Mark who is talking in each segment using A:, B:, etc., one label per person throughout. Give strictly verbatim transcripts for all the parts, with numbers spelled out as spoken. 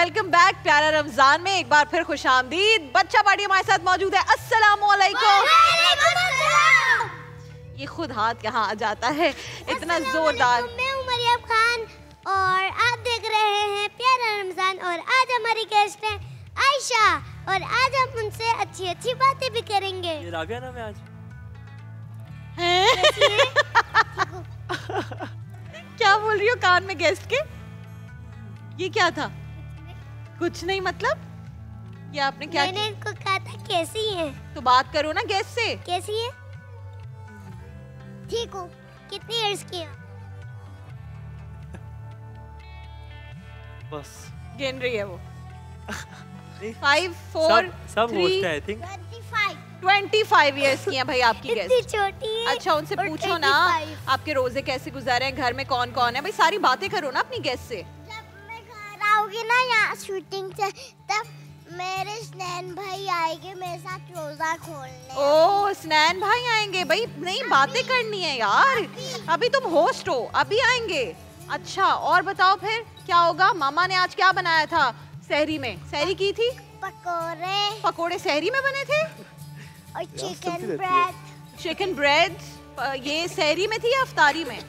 A: Welcome back प्यारा रमजान में एक बार फिर खुशामदीद। बच्चा पार्टी हमारे साथ मौजूद है। अस्सलामुअलैकुम। ये खुद हाथ यहाँ आ जाता है, इतना जोरदार।
B: मैं हूँ मरियम खान और आप देख रहे हैं प्यारा रमजान और आज हमारी गेस्ट है आयशा और आज हम उनसे अच्छी अच्छी बातें भी करेंगे।
C: ये राबिया नाम है आज।
A: क्या बोल रही हो कान में गेस्ट के? ये क्या था? कुछ नहीं मतलब ये आपने क्या
B: मैंने इनको कहा था कैसी है,
A: तो बात करो ना गेस्ट से।
B: कैसी है? ठीक हो। कितनी इयर्स की है?
C: बस
A: गिन रही है वो। फाइव फोर
C: सब सब होस्ट है I think.
A: Twenty five years की हैं भाई आपकी
B: इतनी
A: गेस्ट।
B: छोटी है।
A: अच्छा उनसे
B: और
A: पूछो ना
B: पच्चीस।
A: आपके रोजे कैसे गुजारे हैं, घर में कौन कौन है, भाई सारी बातें करो ना अपनी गेस्ट से।
B: जब मैं घर आऊंगी ना यहाँ शूटिंग से तब मेरे स्नैन भाई आएंगे मेरे साथ रोजा खोलने।
A: ओह स्नैन भाई आएंगे भाई, नहीं बातें करनी है यार, अभी तुम होस्ट हो, अभी आएंगे। अच्छा और बताओ फिर क्या होगा? मामा ने आज क्या बनाया था सहरी में? सहरी की थी
B: पकोड़े
A: पकोड़े सहरी में बने थे
B: और चिकन ब्रेड।
A: Chicken bread. ये सहरी में थी या अफ्तारी में?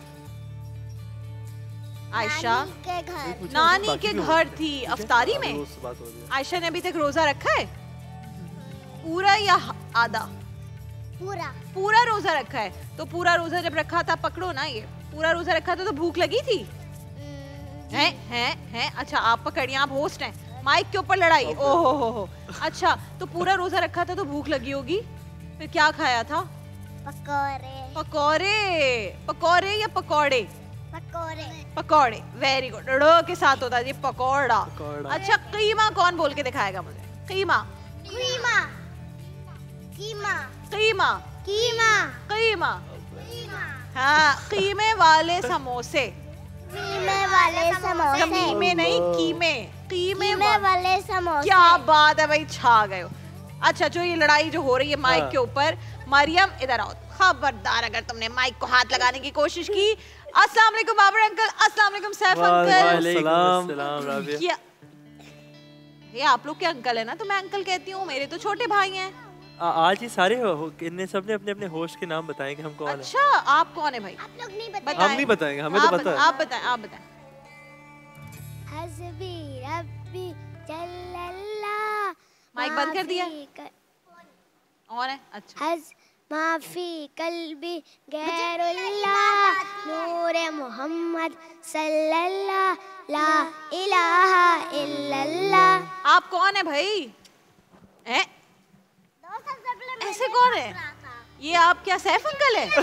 A: आयशा
B: नानी के घर।
A: नानी के घर थी अफ्तारी में।
C: बात हो रही है।
A: आयशा ने अभी तक रोजा रखा है पूरा या आधा?
B: पूरा
A: पूरा रोजा रखा है। तो पूरा रोजा जब रखा था, पकड़ो ना, ये पूरा रोजा रखा था तो भूख लगी थी? हैं हैं हैं अच्छा आप पकड़िए, आप होस्ट हैं, माइक के ऊपर लड़ाई। ओहो हो हो। अच्छा तो पूरा रोजा रखा था तो भूख लगी होगी, फिर क्या खाया था?
B: पकोड़े।
A: पकोड़े। पकोड़े या पकोड़े?
B: पकोड़े।
A: पकोड़े, वेरी गुड। ड़ के साथ होता है जी पकोड़ा।
C: पकोड़ा।
A: अच्छा कीमा कौन बोल के दिखाएगा मुझे? कीमा
B: कीमा। कीमा।
A: कीमा
B: कीमा।
A: कीमा
B: कीमा।
A: हाँ कीमे वाले समोसे।
B: कीमे वाले समोसे।
A: कीमे नहीं कीमे कीमे
B: कीमे
A: वा...
B: वाले समोसे।
A: क्या बात है भाई, छा गए हो। अच्छा जो ये लड़ाई जो हो रही है माइक
C: हाँ।
A: के ऊपर, मरियम इधर आओ, खबरदार अगर तुमने माइक को हाथ लगाने की कोशिश की। अस्सलाम वालेकुम बाबर अंकल। अस्सलाम वालेकुम सैफ अंकल।
C: वालेकुम सलाम राबिया।
A: क्या ये आप लोग के अंकल है ना, तो मैं अंकल कहती हूँ, मेरे तो छोटे भाई हैं।
C: आ- आज ही सारे हो, इनने सबने अपने अपने होस्ट के नाम बताए कि हम कौन हैं।
A: अच्छा आप कौन है भाई?
B: आप लोग नहीं
A: बताएं।
B: बताए।
C: हम नहीं बताएंगे, हमें तो
A: आप
C: पता है।
A: आप बताएं आप बताएं।
B: हस्बी रब्बी जल्लल्लाह।
A: माइक बंद कर दिया?
B: माफी कर-
A: और है अच्छा
B: हज माफी कल्बी गैरुल्लाह नूरे मोहम्मद सल्लल्लाह ला इलाहा इल्लल्लाह।
A: आप कौन है भाई? हैं? ऐसे कौन है ये? आप क्या सैफ अंकल है?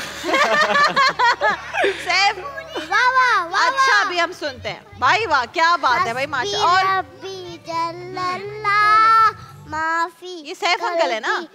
A: सैफ
B: वाह वाह वाह।
A: अच्छा अभी हम सुनते हैं भाई। वाह क्या बात है भाई, माशा। और
B: रब्बी जल्लल्लाह माफी।
A: ये सैफ अंकल है ना?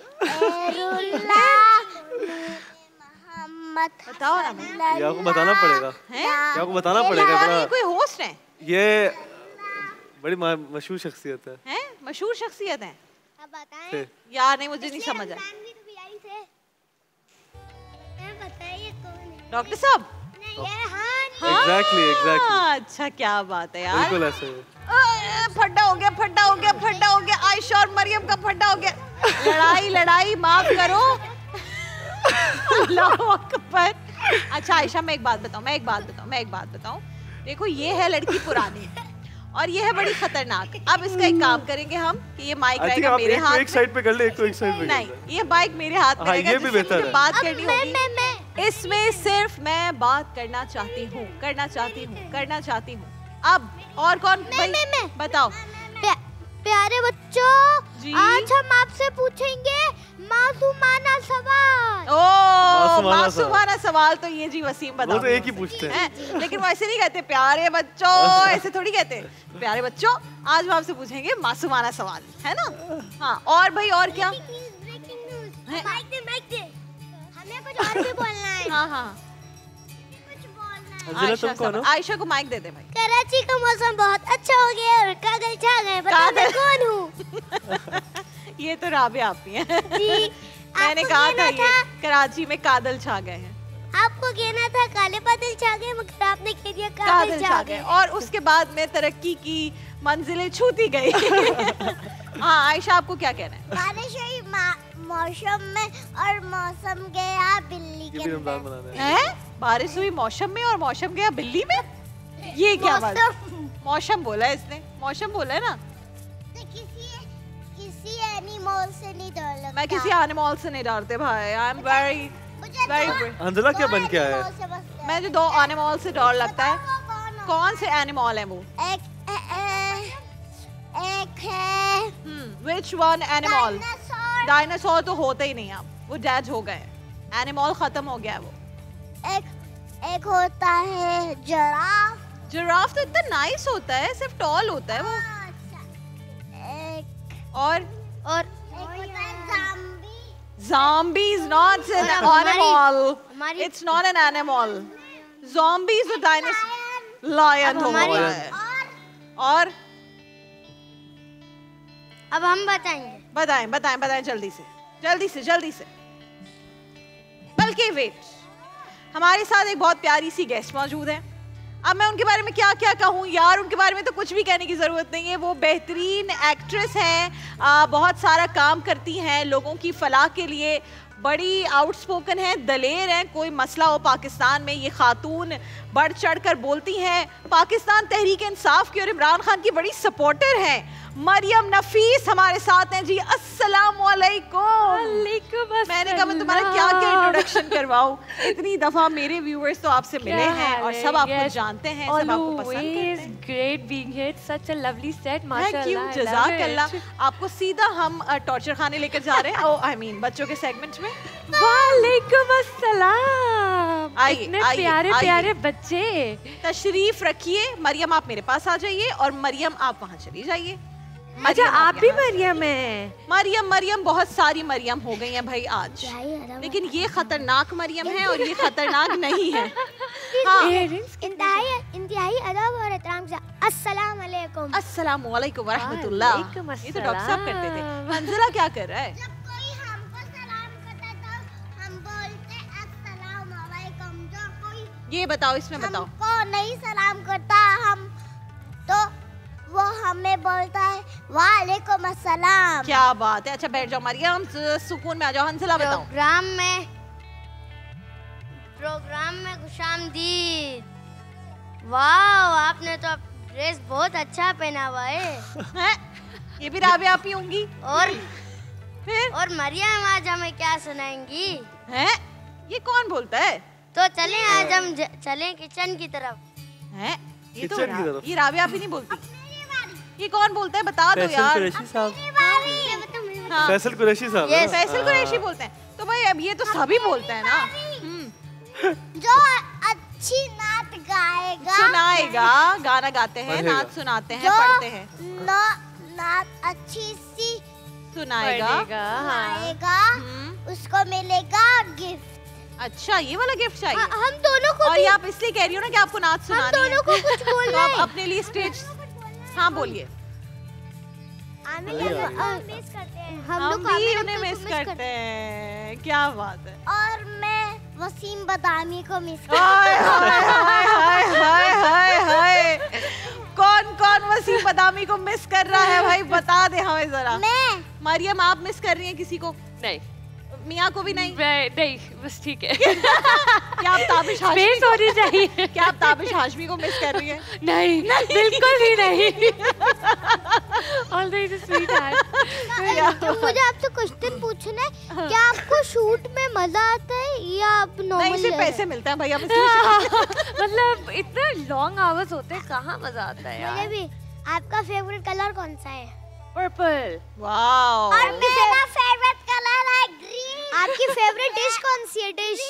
B: मोहम्मद
A: बताओ ना भाई।
C: ये आपको बताना पड़ेगा,
A: हैं?
C: ये आपको बताना पड़ेगा।
A: कौन है?
C: बड़ा
A: ये कोई होस्ट है?
C: ये बड़ी म- मशहूर शख्सियत है।
A: हैं? मशहूर शख्सियत है
B: अब बताएं।
C: थे।
A: यार? नहीं मुझे नहीं समझ आया।
B: रमजान भी तो यही थे। मैं बताइए कौन है?
A: डॉक्टर साहब?
B: नहीं ये हान।
C: एग्जैक्टली एग्जैक्टली
A: हाँ, अच्छा क्या बात है यार।
C: बिल्कुल ऐसे ही।
A: अ, फड्डा हो गया फड्डा हो गया फड्डा हो गया। आयशा और मरियम का फड्डा हो गया। लड़ाई लड़ाई माफ करो। अल्लाह अकबर। अच्छा आयशा मैं एक बात बताऊं मैं एक बात बताऊं मैं एक बात बताऊं देखो ये है लड़की पुरानी और ये है बड़ी खतरनाक। अब इसका एक काम करेंगे हम कि ये माइक
C: आई थिंक
A: रहेगा
C: आप
A: मेरे
C: एक को
A: हाथ
C: एक साइड पे कर ले, एक को एक साइड पे
A: में।
C: कर
A: नहीं
C: ले।
A: ये माइक मेरे हाथ में
C: हाँ,
A: रहेगा,
C: ये भी
A: जिससे
C: बेहतर
A: मुझे
C: है।
A: बात
B: अब
A: करनी
B: मैं
A: होगी।
B: मैं मैं
A: इसमें सिर्फ मैं बात करना चाहती हूँ करना चाहती हूँ करना चाहती हूँ। अब और कौन भाई
B: मैं, मैं।
A: बताओ।
B: प्या, प्यारे बच्चों
A: जी?
B: आज हम आपसे पूछेंगे मासूमाना सवाल।
A: ओ
C: मासूमाना
A: मासूमाना सवाल तो ये जी वसीम बता
C: वो तो एक ही पूछते हैं।
A: हैं, लेकिन वो ऐसे नहीं कहते प्यारे बच्चों, ऐसे थोड़ी कहते। प्यारे बच्चों आज हम आपसे पूछेंगे मासूमाना सवाल, है ना? हाँ और भाई और क्या?
B: Breaking news.
A: है?
B: माइक दे माइक दे। हमें कुछ और भी बोलना है।
A: हाँ हाँ
B: कुछ बोलना है।
C: अंजना
A: आयशा
C: तुम कौन हो?
A: सब- आयशा को माइक दे दे भाई।
B: कराची का मौसम बहुत अच्छा हो गया और कागल छा गए। बताओ मैं
A: कागल।
B: कौन हूँ?
A: ये तो राबिया आपी है।
B: जी
A: मैंने
B: आपको
A: कहा था
B: कहना
A: ये कराची में कादल छा गए हैं।
B: आपको कहना था काले बादल छा गए मगर आपने कह दिया
A: कादल छा गए। और उसके बाद में तरक्की की, मंजिलें छूती गई। हाँ आयशा, आपको क्या कहना है?
B: बारिश हुई मौसम में और मौसम गया बिल्ली के अंदर।
A: हैं? बारिश हुई मौसम में और मौसम गया बिल्ली में? ये क्या बात? मौसम बोला है इसने, मौसम बोला है ना।
B: तो किसी किसी एनिमल से नहीं डर लगता।
A: मैं किसी एनिमल से नहीं डरते भाई। I am very very.
C: अंजला क्या बन के आया है?
A: मैं जो दो एनिमल से डर लगता है। कौन से एनिमल है वो?
B: एक ए, ए, एक है
A: विच वन एनिमल? डायनासोर तो होते ही नहीं, आप वो डेड हो गए, एनिमल खत्म हो गया है वो।
B: एक एक होता है जिराफ।
A: जिराफ तो इतना नाइस होता है, सिर्फ टॉल होता है वो।
B: एक
A: और
B: और एक होता है zombie.
A: Zombie is not an animal, it's not an animal. Zombie is a dinosaur. Lion हो गया है। और
B: अब हम बताएंगे।
A: बताएं बताएं बताएं जल्दी से जल्दी से जल्दी से। बल्कि वेट, हमारे साथ एक बहुत प्यारी सी गेस्ट मौजूद है। अब मैं उनके बारे में क्या क्या कहूँ यार, उनके बारे में तो कुछ भी कहने की ज़रूरत नहीं है। वो बेहतरीन एक्ट्रेस हैं, बहुत सारा काम करती हैं लोगों की फलाह के लिए, बड़ी आउटस्पोकन है, दलेर हैं। कोई मसला हो पाकिस्तान में, ये खातून बढ़ चढ़ कर बोलती हैं। पाकिस्तान तहरीक इंसाफ की और इमरान खान की बड़ी सपोर्टर हैं। मरियम नफीस हमारे साथ हैं जी। अस्सलाम वालेकुम। मैंने कहा मैं तुम्हारा क्या क्या इंट्रोडक्शन करवाऊं, इतनी दफा मेरे व्यूअर्स तो आपसे मिले हैं और सब आपको जानते हैं, सब आपको पसंद करते हैं।
D: Great being here, such a lovely set, माशाल्लाह।
A: जज़ाकल्लाह। आपको सीधा हम टॉर्चर खाने लेकर जा रहे हैं, ओ आई मीन बच्चों के सेगमेंट में।
D: वालेकुम अस्सलाम।
A: आइए,
D: इतने
A: आइए,
D: प्यारे
A: आइए।
D: प्यारे बच्चे,
A: तशरीफ रखिए। मरियम आप मेरे पास आ जाइए और मरियम आप वहाँ चली जाइए।
D: अच्छा आप भी मरियम है?
A: मरियम मरियम बहुत सारी मरियम हो गई हैं भाई आज, लेकिन ये खतरनाक मरियम है और ये खतरनाक नहीं है। हाँ।
B: इंतहाई इंतहाई अदब और एहतराम से अस्सलाम वालेकुम।
A: अस्सलाम वालेकुम व रहमतुल्लाह। ये तो डॉक्टर साहब करते थे। अंजला क्या कर रहा है?
B: जब कोई हमको सलाम करता है तो हम बोलते हैं अस्सलाम वालेकुम। जो कोई
A: ये बताओ, इसमें बताओ।
B: हमको नहीं सलाम करता हम तो वो हमें बोलता है वालेकुम अस्सलाम।
A: क्या बात है। अच्छा बैठ जाओ मरियम, सुकून में आ जाओ। हंसला बताओ।
B: प्रोग्राम में प्रोग्राम में खुशामदीद। वाह, आपने तो ड्रेस बहुत अच्छा पहना हुआ है।
A: हैं? ये भी राबिया आप ही होंगी?
B: और
A: फिर
B: और मरियम आज हमें क्या सुनाएंगी?
A: हैं? ये कौन बोलता है?
B: तो चलें आज हम चलें किचन की तरफ।
A: हैं? ये तो
C: किचन की तरफ।
A: ये राबिया आप ही नहीं बोलती। ये कौन बोलता है, बता दो यार।
C: कुरैशी साहब।
A: हाँ।
C: फैसल कुरैशी साहब।
B: Yes.
A: फैसल कुरैशी बोलते हैं। तो भाई अब ये तो सभी बोलते हैं ना।
B: जो अच्छी नात गाएगा
A: सुनाएगा, गाना गाते हैं,
C: पढ़ेगा।
A: नात सुनाते हैं, पढ़ते हैं।
B: न, नात अच्छी सी
A: सुनाएगा।
B: गाएगा,
A: हम्म।
B: उसको मिलेगा गिफ्ट।
A: अच्छा ये वाला गिफ्ट चाहिए।
B: हम दोनों को
A: और ये आप इसलिए कह रही हो ना कि आपको नात सुनानी है।
B: दोनों को कुछ
A: तो
B: बोलना
A: आप
B: है।
A: अपने लिए स्टेज। हाँ बोलिए।
B: हम मिस करते हैं।
A: हम
B: लोग
A: भी
B: आमिर
A: उन्हें
B: अंकल को
A: मिस करते हैं। क्या बात है।
B: और मैं वसीम बदामी को मिस
A: हाय हाय हाय हाय हाय हाय हाय। कौन कौन वसीम बदामी को मिस कर रहा है भाई, बता दे हमें जरा।
B: मैं
A: मरियम आप मिस कर रही हैं किसी को?
D: नहीं
A: मियाँ को भी नहीं?
D: नहीं बस ठीक है।
A: क्या आप ताबिश हाशमी
D: स्पेस होनी चाहिए।
A: क्या आप ताबिश हाशमी को मिस कर रही हैं?
D: नहीं, बिल्कुल भी नहीं। Always sweetheart.
B: तो मुझे आपसे क्वेश्चन पूछना है, क्या आपको शूट में मजा आता है या आप
A: नहीं,
B: नॉर्मल?
A: सिर्फ पैसे मिलते हैं भैया।
D: मतलब इतना लॉन्ग आवर्स होते हैं, कहाँ मजा आता है
B: मुझे
D: यार।
B: भी। आपका फेवरेट कलर कौन सा है?
D: पर्पल।
A: वाओ।
B: और मेरा फेवरेट कलर है ग्रीन। आपकी फेवरेट डिश कौन सी है? डिश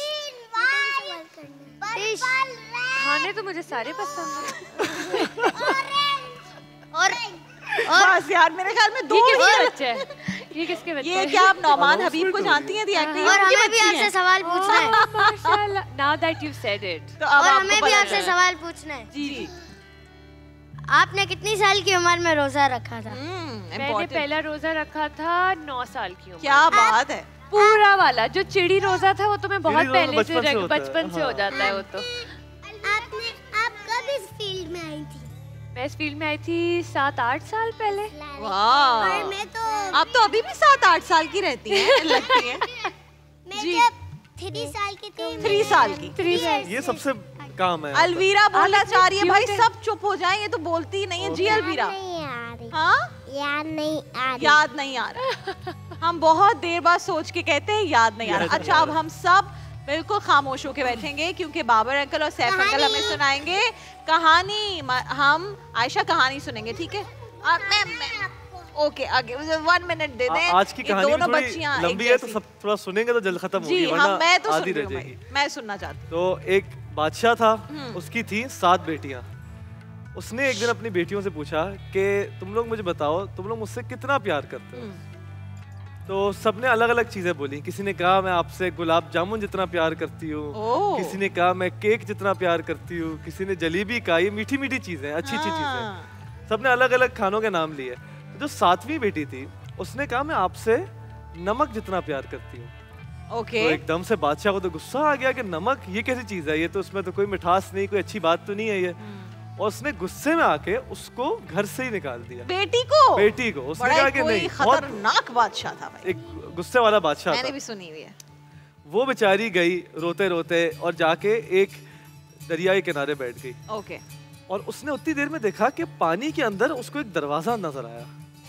B: डिश
D: खाने तो मुझे सारे पसंद हैं।
B: और
A: बस यार मेरे ख्याल में दो
D: ये
A: ही
D: किसके
A: हैं।
D: बच्चे हैं? ये किसके बच्चे
A: ये
D: हैं?
A: क्या आप नौमान हबीब को जानती हैं? दी एक्टिंग
B: और हमें भी आपसे सवाल पूछना है।
D: माशाल्लाह, now that you've said it।
A: तो अब
B: और
A: आपको
B: हमें भी
A: पता
B: आपसे
A: चला।
B: सवाल पूछना है।
A: जी।
B: आपने कितनी साल की उम्र में रोजा रखा था?
A: हम्म,
D: मैंने
A: important।
D: पहला रोजा रखा था नौ साल की उम्र।
A: क्या बात है।
D: पूरा वाला जो चिड़ी रोजा था वो तो मैं बहुत
C: चिड़ी रोजा
D: पहले से
C: बचपन से
D: रख-
C: होता है।
D: बचपन से हो
C: हाँ।
D: जाता है वो तो।
B: आपने आप कब इस फील्ड में आई थी?
D: मैं इस फील्ड में आई थी सात आठ साल पहले।
A: वाह,
B: और मैं तो
A: आप तो अभी भी सात आठ साल की रहती हैं लगती है।
B: मैं
A: जी।
B: जब थ्री साल की थी
A: थ्री साल की
D: थ्री साल
E: ये सबसे काम है।
A: अलवीरा बोलना चाह रही है। भाई
D: cute है।
A: सब चुप हो जाएं, ये तो बोलती ही नहीं है। जी अलवीरा,
B: नहीं आ रही,
A: हाँ
B: याद नहीं आ रही।
A: याद नहीं आ रहा। हम बहुत देर बाद सोच के कहते हैं याद नहीं आ रहा। अच्छा, अब हम सब बिल्कुल खामोश होके बैठेंगे क्योंकि बाबर अंकल और सैफ अंकल हमें सुनाएंगे कहानी। म- हम आयशा कहानी सुनेंगे, ठीक है? आ, मैं, मैं, ओके, आगे वन मिनट दे दें।
E: आ- आज की
A: ये
E: कहानी भी
A: दोनों
E: थोड़ी
A: बच्चियां एक
E: लंबी है तो
A: जैसी।
E: सब थोड़ा सुनेंगे तो जल्द खत्म
A: जी
E: होगी,
A: हाँ,
E: वरना
A: मैं तो
E: आधी
A: सुन रही
E: रह
A: हूँ
E: जाएगी।
A: भाई, मैं सुनना चाहती
E: तो एक बादशाह था,
A: हम्म।
E: उसकी थी सात बेटियां। उसने एक दिन अपनी बेटियों से पूछा कि तुम लोग मुझे बताओ, तुम लोग मुझसे कितना प्यार करते हो?
A: हूँ।
E: तो सबने अलग अलग चीजें बोली। किसी ने कहा मैं आपसे गुलाब जामुन जितना प्यार करती हूँ,
A: ओह।
E: किसी ने कहा मैं केक जितना प्यार करती हूँ, किसी ने जलेबी का। ये मीठी मीठी चीजें, अच्छी अच्छी चीजें।
A: हाँ।
E: सबने अलग अलग खानों के नाम लिए। जो सातवीं बेटी थी उसने कहा मैं आपसे नमक जितना प्यार करती हूँ।
A: ओके।
E: तो एकदम से बादशाह को तो गुस्सा आ गया कि नमक ये कैसी चीज है, ये तो उसमें तो कोई मिठास नहीं, कोई अच्छी बात तो नहीं है ये। और उसने गुस्से में आके उसको घर से ही निकाल दिया,
A: बेटी को
E: बेटी को। उसने
A: बड़ा
E: कहा
A: ही
E: कि
A: कोई
E: नहीं, बहुत
A: खतरनाक बादशाह था भाई।
E: एक गुस्से वाला बादशाह
A: मैंने
E: था।
A: भी सुनी हुई है।
E: वो बेचारी गई रोते रोते और जाके एक दरिया के किनारे बैठ गई।
A: ओके।
E: और उसने उतनी देर में देखा कि पानी के अंदर उसको एक दरवाजा नजर आया।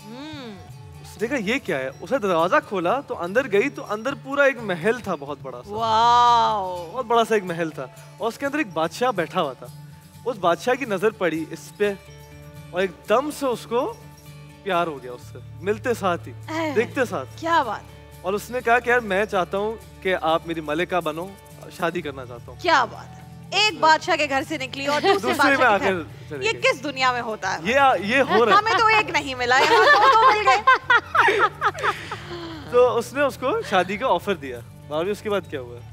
A: हम्म।
E: उसने कहा ये क्या है? उसने दरवाजा खोला तो अंदर गई तो अंदर पूरा एक महल था, बहुत बड़ा सा,
A: वाओ।
E: बहुत बड़ा सा एक महल था। और उसके अंदर एक बादशाह बैठा हुआ था। उस बादशाह की नजर पड़ी इस पे और एकदम से उसको प्यार हो गया उससे, मिलते साथ ही,
A: एह।
E: देखते साथ।
A: क्या बात,
E: और उसने कहा कि यार मैं चाहता हूँ कि आप मेरी मलिका बनो, शादी करना चाहता हूँ।
A: क्या बात है। एक बादशाह के घर से निकली और दूसरे
E: दूसरे में
A: बादशाह के
E: आकर
A: घर।
E: चली
A: ये
E: गई।
A: किस दुनिया में होता है?
E: ये ये हो रहा है।
A: हमें तो एक नहीं मिला, यहाँ दो दो मिल गए।
E: तो उसने उसको शादी का ऑफर दिया। भाभी उसके बाद क्या हुआ?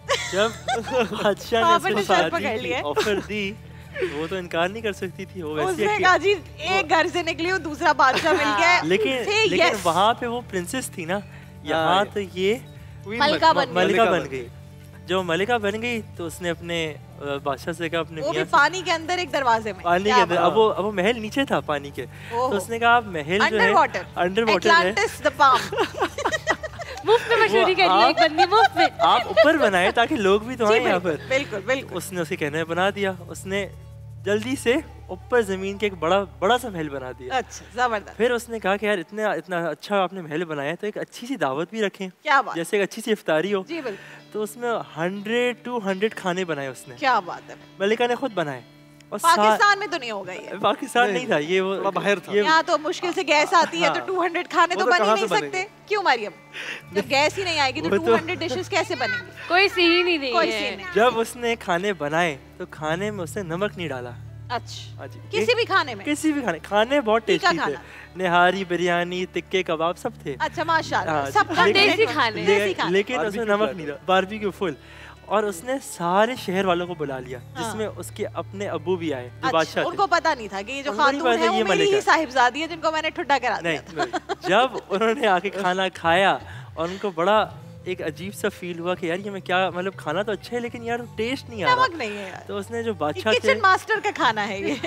C: जब बादशाह
A: बाबर
C: ने
A: ने
C: उसको
A: सर
C: शादी
A: पकड़
C: की
A: लिया।
C: ऑफर दी, वो तो इनकार नहीं कर सकती थी। वो वैसे
A: उसने कहा जी एक घर से निकली हूँ, दूसरा बादशाह मिल गया है।
C: लेकिन
A: Say
C: लेकिन
A: yes।
C: वहाँ पे वो प्रिंसेस थी ना, यहाँ
E: हाँ,
C: तो ये
E: Queen
A: मलिका
E: बन-
A: बन गई।
C: मलिका बन गई। जो मलिका बन गई तो उसने अपने अ, बादशाह से कहा, अपने
A: वो भी
C: मियाँ से,
A: पानी के अंदर एक दरवाजे में।
C: पानी
A: क्या
C: के अंदर।
A: बात।
C: अब वो अब वो महल नीचे था पानी के,
A: ओहो।
C: तो उसने कहा आप महल जो
A: अंडर
C: है
A: वाटर,
C: अंडर वाटर है,
A: एटलांटिस द पाम।
D: मुफ्त में मशहूरी
C: वो
D: कर रही है
C: आप-
D: एक बंदी, मुफ्त में।
C: आप ऊपर बनाए ताकि लोग भी तो
A: जी
C: आए यहाँ
A: बिल्कुल
C: पर।
A: बिल्कुल बिल्कुल।
C: उसने उसे कहने बना दिया। उसने जल्दी से ऊपर जमीन के एक बड़ा बड़ा सा महल बना दिया।
A: अच्छा, जबरदस्त।
C: फिर उसने कहा कि यार इतना इतना अच्छा आपने महल बनाया है तो एक अच्छी सी दावत भी रखें,
A: क्या बात,
C: जैसे एक अच्छी सी इफ्तारी हो।
A: जी बिल्कुल।
C: तो उसमें हंड्रेड टू हंड्रेड खाने बनाए उसने,
A: क्या बात है।
C: मलिका ने खुद बनाए। और सा-
A: पाकिस्तान में तो नहीं होगा ये।
C: पाकिस्तान
E: नहीं,
C: नहीं था ये, वो
E: थोड़ा बाहर था।
C: ये
A: यहाँ तो मुश्किल से गैस आती है तो
E: हाँ।
A: टू हंड्रेड खाने
E: वो
A: तो
E: तो
A: बन ही
E: कहाँ
A: नहीं
E: से
A: सकते।
E: बनेंगे?
A: क्यों मरियम? जब गैस ही नहीं आएगी तो
C: वो
A: टू
C: तो-
A: हंड्रेड डिशेस कैसे बनेंगी?
D: कोई सीन ही नहीं
A: कोई
D: है।
A: सीन नहीं।
C: जब उसने खाने बनाए तो खाने में उसने नमक नहीं डाला।
A: अच्छा,
C: हाँ जी।
A: किसी भी खाने में?
C: किसी भी खाने खाने बहुत
A: तीखा
C: टेस्टी थे।
A: खाना?
C: निहारी, बिरयानी, टिक्के, कबाब सब थे।
A: अच्छा माशाल्लाह,
C: हाँ,
A: सबका
C: लेकिन-
A: देसी
D: देसी
A: खाने,
D: खाने।
A: देसी खाने।
C: लेकिन उसमें
E: Barbecue
C: नमक
E: flat।
C: नहीं डाला, बारबेक्यू फुल। और उसने सारे शहर वालों को बुला लिया,
A: हाँ।
C: जिसमें उसके अपने अब्बू भी आए जो
A: अच्छा,
C: बादशाह थे।
A: उनको पता नहीं था कि ये जो
C: उनको नहीं
A: खातून
C: पता
A: है वो
C: ये
A: मेरी
C: मलिका
A: ही
C: है।
A: साहिबजादी है जिनको मैंने ठुड्डा करा दिया था।
C: नहीं, नहीं। जब उन्होंने आके खाना खाया और उनको बड़ा एक अजीब सा फील हुआ कि यार ये मैं क्या, मतलब खाना तो अच्छा है लेकिन यार टेस्ट नहीं आ
A: नमक
C: रहा।
A: नहीं है यार।
C: तो उसने जो बादशाह थे
A: किचन मास्टर का खाना है ये।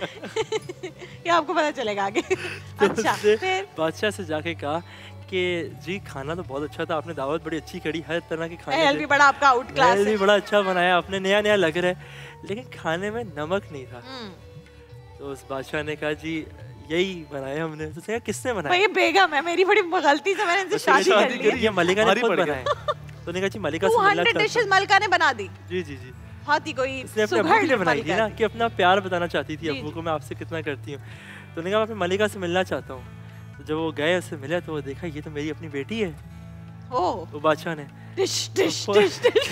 A: ये आपको पता चलेगा आगे।
C: तो
A: अच्छा,
C: उसने
A: फिर
C: बादशाह से जाके कहा कि जी खाना तो बहुत अच्छा था, आपने दावत बड़ी अच्छी करी, हर तरह के खाने
A: महल
C: थे।
A: भी बड़ा आपका आउट क्लास
C: महल
A: है।
C: भी बड़ा अच्छा बनाया आपने, नया नया लग रहा है, लेकिन खाने में नमक नहीं था।
A: हम्म।
C: तो उस बादशाह ने कहा जी यही बनाया हमने। तो उसने कहा किसने
A: भाई
C: बनाया?
A: ये बेगम है, मेरी बड़ी गलती से मैंने इनसे
C: उसने कहा,
A: शादी कर
E: शादी
A: ली
E: करी।
C: ये मलिका ने
E: भारी
C: खुद
E: पड़ गया।
C: बनाया। तो उन्होंने कहा जी मलिका
A: टू
C: से मिलना
A: हंड्रेड
C: चाहता
A: डिशेस
C: हूँ।
A: मलिका ने बना दी।
C: जी जी जी।
A: हाथी कोई
C: इसने अपने अब्बू के लिए बनाई थी ना
A: थी।
C: कि अपना प्यार बताना चाहती थी
A: जी,
C: अब्बू
A: जी।
C: को, मैं आपसे कितना करती हूँ। तो उन्होंने कहा मैं अपनी मलिका से मिलना चाहता हूँ। तो जब वो गए उससे मिले तो वो देखा ये तो मेरी अपनी बेटी है।
A: ओह,
C: वो बादशाह ने
A: डिश डिश
C: तो
A: डिश डिश।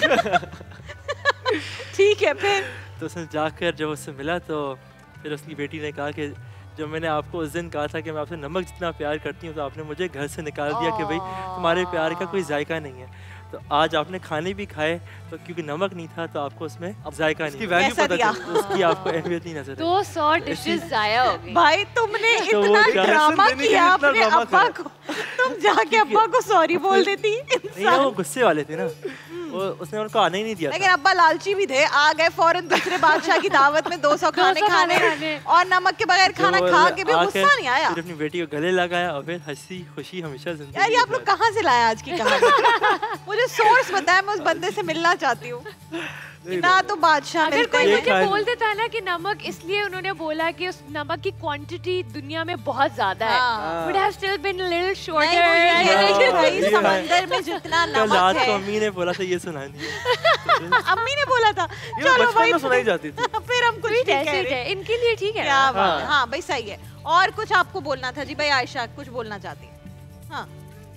A: ठीक है, फिर
C: तो उसने जाकर जब उससे मिला तो फिर उसकी बेटी ने कहा कि जब मैंने आपको उस दिन कहा था कि मैं आपसे नमक जितना प्यार करती हूँ तो आपने मुझे घर से निकाल दिया कि भाई तुम्हारे प्यार का कोई जायका नहीं है। तो आज आपने खाने भी खाए तो क्योंकि नमक नहीं था तो आपको उसमें जायका
E: उसकी
C: नहीं
E: वैल्यू
A: कैसा
E: पता
A: दिया?
E: चली।
C: तो उसकी आपको अहमियत नहीं नजर आई।
D: दो सौ डिशेस जाया हो गई।
A: भाई तुमने
C: तो वो
A: इतना
C: क्या-
A: ड्रामा
E: लेसन देने के
A: किया
E: लिए इतना
A: अपने
E: ड्रामा
A: अब्बा
E: करा।
A: को, तुम जाके अब्बा को सॉरी बोल देती।
C: नहीं ना, वो गुस्से वाले थे ना, वो उसने उनको आने ही नहीं दिया
A: लेकिन
C: था।
A: अब्बा लालची भी थे, आ गए फौरन दूसरे बादशाह की दावत में दो सौ खाने खाने और नमक के बगैर खाना
C: जब वो
A: खा के भी
C: आके
A: गुस्सा नहीं आया।
C: फिर अपनी बेटी को गले लगाया और फिर हंसी खुशी हमेशा जिंदगी
A: यार ये आप लोग
C: गुजारी।
A: कहाँ से लाए आज की कहानी? मुझे सोर्स बताया, मैं उस बंदे से मिलना चाहती हूँ। ना तो बादशाह
D: अगर
A: मिलते
D: कोई
A: हैं।
D: मुझे
C: खाए-
D: बोल देता है ना कि नमक इसलिए उन्होंने बोला कि उस नमक की क्वांटिटी दुनिया में बहुत ज्यादा है,
A: हाँ।
D: would have still been a little shorter.
A: नहीं, वो ये कह रही कि
C: हाँ,
A: भाई
C: ये है।
A: समंदर में जितना
C: कल
A: नमक
C: रात को
A: है।
C: अम्मी ने बोला था ये सुना नहीं।
A: अम्मी ने बोला था
E: ये
A: चलो
E: बचपन
A: भाई
E: में सुनाई जाती थी।
A: फिर हम कुछ नहीं कह
D: ऐसे ही
A: रहे।
D: है, इनके लिए ठीक है
A: क्या
D: ना?
A: बात है।
E: हाँ।
A: हाँ भाई सही है। और कुछ आपको बोलना था जी? भाई आयशा कुछ बोलना चाहती है? हाँ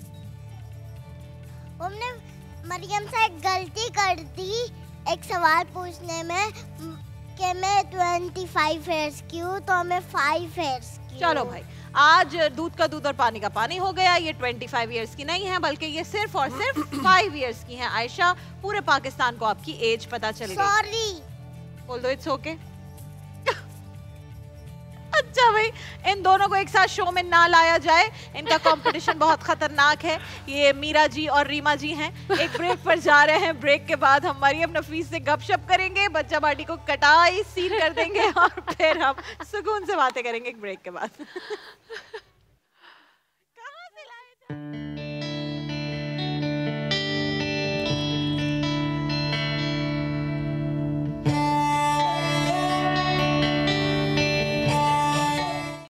B: हमने मरियम से एक गलती कर दी एक सवाल पूछने में कि मैं पच्चीस इयर्स की हूँ तो मैं पाँच इयर्स की
A: चलो
B: हूँ।
A: भाई, आज दूध का दूध और पानी का पानी हो गया। ये पच्चीस इयर्स की नहीं है, बल्कि ये सिर्फ और सिर्फ पाँच इयर्स की हैं। आयशा, पूरे पाकिस्तान को आपकी एज पता चल गई।
B: सॉरी।
A: बोल दो इट्स ओके। अच्छा भाई, इन दोनों को एक साथ शो में ना लाया जाए, इनका कंपटीशन बहुत खतरनाक है। ये मीरा जी और रीमा जी हैं। एक ब्रेक पर जा रहे हैं। ब्रेक के बाद हम मरियम नफीस से गपशप करेंगे, बच्चा बाटी को कटाई सीन कर देंगे और फिर हम सुकून से बातें करेंगे एक ब्रेक के बाद। कहाँ से लाए थे?